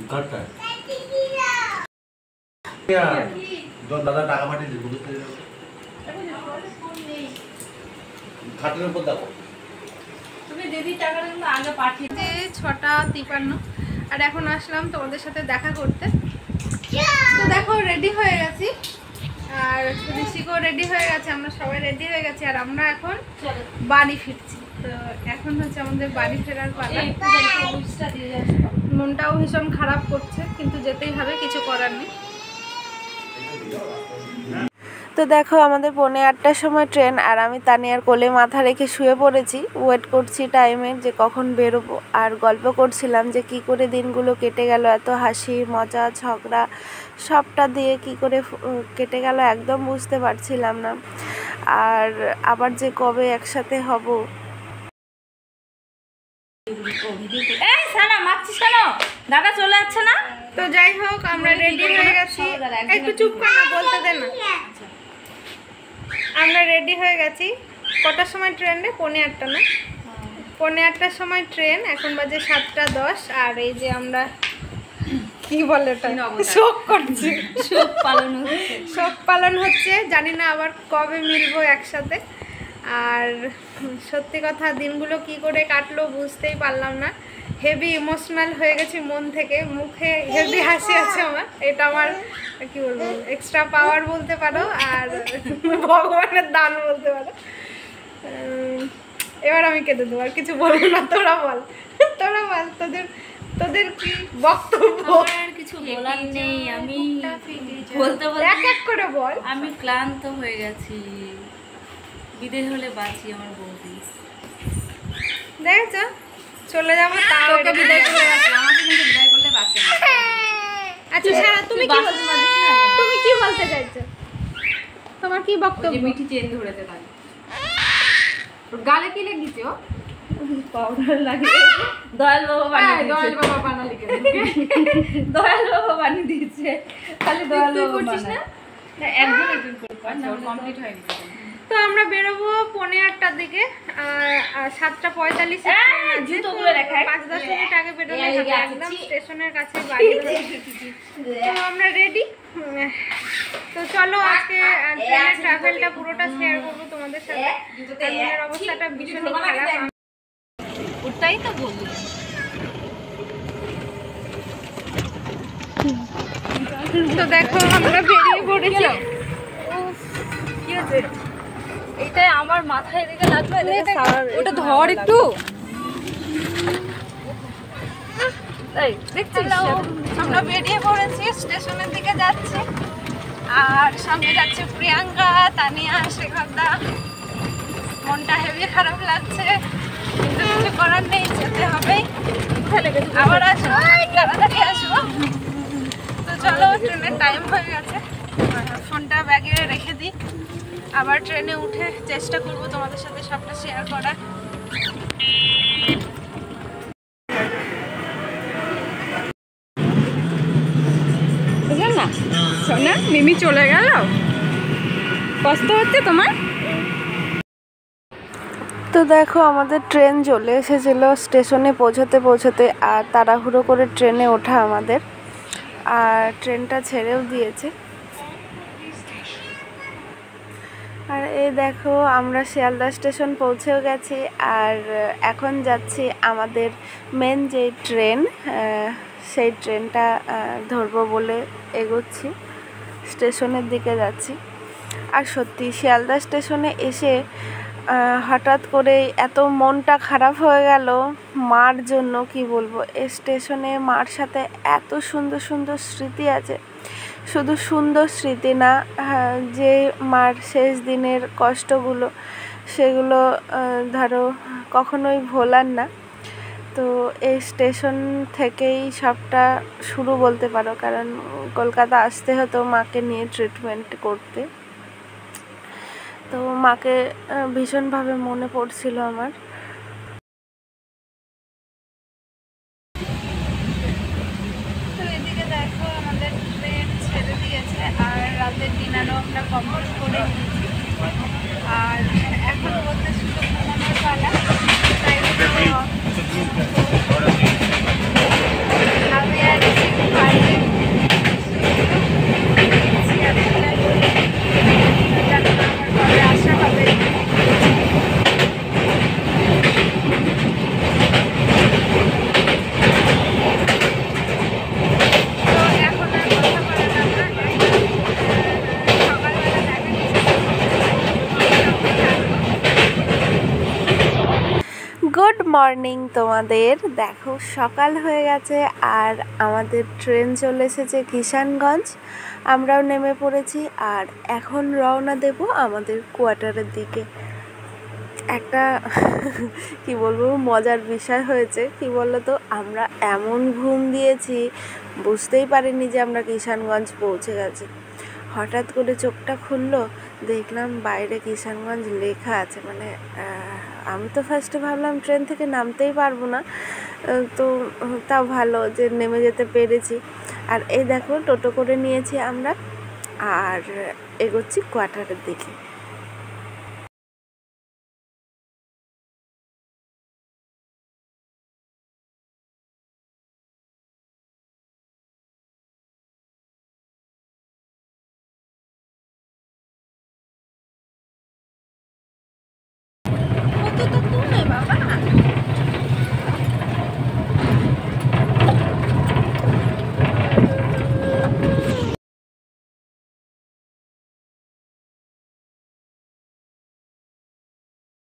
দাদা টাকা পাঠিয়ে দিবো খাটের উপর দেখো তুমি দিদি টাকাটা কিন্তু আগে পাঠিয়ে দে। 6:53 আর এখন আসলাম তোমাদের সাথে দেখা করতে। তো দেখো রেডি হয়ে গেছি আর ঋষিকও রেডি হয়ে গেছে, আমরা সবাই রেডি হয়ে গেছি আর আমরা এখন বাড়ি ফিরছি। তো এখন হচ্ছে আমাদের বাড়ি ফেরার পালা। মনটাও ভীষণ খারাপ করছে কিন্তু যেতেই হবে, কিছু করার নেই। তো দেখো আমাদের 8:30টার সময় ট্রেন আর আমি তানিয়ার কোলে মাথা রেখে শুয়ে পড়েছি, ওয়েট করছি টাইমের যে কখন বেরোবো। আর গল্প করছিলাম যে কি করে দিনগুলো কেটে গেল, এত হাসি মজা ঝগড়া সবটা দিয়ে কি করে কেটে গেল একদম বুঝতে পারছিলাম না। আর আবার যে কবে একসাথে হব। দাদা চলে যাচ্ছে না। তো যাই হোক আমরা রেডি হয়ে গেছি, একটু চুপ কর না, বলতে দে না। আমরা রেডি হয়ে গেছি। কটার সময় ট্রেন রে? 8:30 না? 8:30টার সময় ট্রেন, এখন বাজে 7:10। আর এই যে আমরা কি বলে এটা শোক করছি, শোক পালন হচ্ছে। জানি না আবার কবে মিলবো একসাথে। আর সত্যি কথা দিনগুলো কি করে কাটলো বুঝতেই পারলাম না। হেভি ইমোশনাল হয়ে গেছি মন থেকে, মুখে হেভি হাসি আছে আমার। এটা আমার কি বলবো এক্সট্রা পাওয়ার বলতে পারো আর ভগবানের দান বলতে পারো। এবার আমি কেঁদে দেবো, আর কিছু বলবো না। তোরা বল তোদের কি বক্তব্য? আর কিছু বলার নেই, আমি বলতে এক এক করে বল। আমি ক্লান্ত হয়ে গেছি, বিদেশ হলে বাঁচি আমার বৌদি। দেখেছো চলে যাবো তাও তোকে বিদায় করলে বাঁচি, আমাকে কিন্তু বিদায় করলে বাঁচে না। আচ্ছা সারা তুমি কি বলতে চাইছো? তোমার কি বক্তব্য? মিঠি চেন ধরেতে পারি। গালে কি লেগেছে? ও পাউডার লাগে। দয়াল বাবা বানিয়ে দিয়েছে। দয়াল বাবা বানালি কেন? দয়াল বাবা বানিয়ে দিয়েছে। খালি দয়াল বাবা করছিস না? না একজন করে কর, না কমপ্লিট হয়নি। তো আমরা বেরোবো 8:30টার দিকে আর 7:45 জুতোগুলো দেখাই 5-10 মিনিট আগে বেরোলে একদম স্টেশনের কাছে বাড়ি। তো আমরা রেডি। তো চলো আজকে ট্রেনের ট্রাভেলটা পুরোটা শেয়ার করবো তোমাদের সাথে। ট্রেনের অবস্থাটা ভীষণ খারাপ, ওটাই তো বললি। তো দেখো আমরা বেরিয়ে পড়েছি। কি হচ্ছে? এটা আমার মাথায় এদিকে লাগবে, ওটা ধর একটু। তাই দেখছিস আমরা বেরিয়ে পড়েছি, স্টেশনের দিকে যাচ্ছি। আর সামনে যাচ্ছে প্রিয়াঙ্কা, তানিয়া, শেখরদা। মনটা হেভি খারাপ লাগছে কিন্তু কিছু করার নেই, যেতে হবেই। আবার আসবো, তাড়াতাড়ি আসবো। তো চলো ট্রেনের টাইম হয়ে গেছে, ফোনটা ব্যাগে রেখে দিই। আবার ট্রেনে উঠে চেষ্টা করব তোমাদের সাথে সবটা শেয়ার করার। বুঝলেন না সোনা, মিমি চলে গেল, কষ্ট হচ্ছে তোমার? তো দেখো আমাদের ট্রেন চলে এসেছিল স্টেশনে পৌঁছতে আর তাড়াহুড়ো করে ট্রেনে ওঠা আমাদের। আর ট্রেনটা ছেড়েও দিয়েছে। আর এই দেখো আমরা শিয়ালদা স্টেশন পৌঁছেও গেছি। আর এখন যাচ্ছি আমাদের মেন যে ট্রেন, সেই ট্রেনটা ধরবো বলে এগোচ্ছি, স্টেশনের দিকে যাচ্ছি। আর সত্যি শিয়ালদা স্টেশনে এসে হঠাৎ করে এত মনটা খারাপ হয়ে গেল মার জন্য, কি বলবো। এই স্টেশনে মার সাথে এত সুন্দর সুন্দর স্মৃতি আছে, শুধু সুন্দর স্মৃতি না, যে মার শেষ দিনের কষ্টগুলো সেগুলো ধরো কখনোই ভোলার না। তো এই স্টেশন থেকেই সবটা শুরু বলতে পারো, কারণ কলকাতা আসতে হতো মাকে নিয়ে ট্রিটমেন্ট করতে। তো মাকে ভীষণভাবে মনে পড়ছিল আমার। তো এদিকে দেখো আমাদের ট্রেন ছেড়ে দিয়েছে আর রাতের ডিনারও আমরা কমপ্লিট করে নিয়েছি। আর এখন বলতে শুধু ঘুমানোর পালা। তাই আমি আর মর্নিং তোমাদের। দেখো সকাল হয়ে গেছে আর আমাদের ট্রেন চলে এসেছে কিষানগঞ্জ। আমরাও নেমে পড়েছি আর এখন রওনা দেব আমাদের কোয়ার্টারের দিকে। একটা কি বলবো মজার বিষয় হয়েছে, কি বলো তো, আমরা এমন ঘুম দিয়েছি বুঝতেই পারিনি যে আমরা কিষানগঞ্জ পৌঁছে গেছি। হঠাৎ করে চোখটা খুললো, দেখলাম বাইরে কিষানগঞ্জ লেখা আছে। মানে আমি তো ফার্স্টে ভাবলাম ট্রেন থেকে নামতেই পারবো না, তো তাও ভালো যে নেমে যেতে পেরেছি। আর এই দেখো টোটো করে নিয়েছি আমরা আর এগোচ্ছি কোয়ার্টারের দিকে।